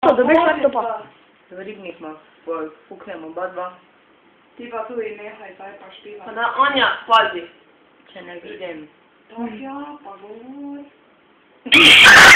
dobiš laptopa. Ribnik ima, puknemo oba dva. Ti pa tudi nehaj, zdaj pa špiva. Pa da, Anja, pazi. Če ne vidim. Ja, pa govor.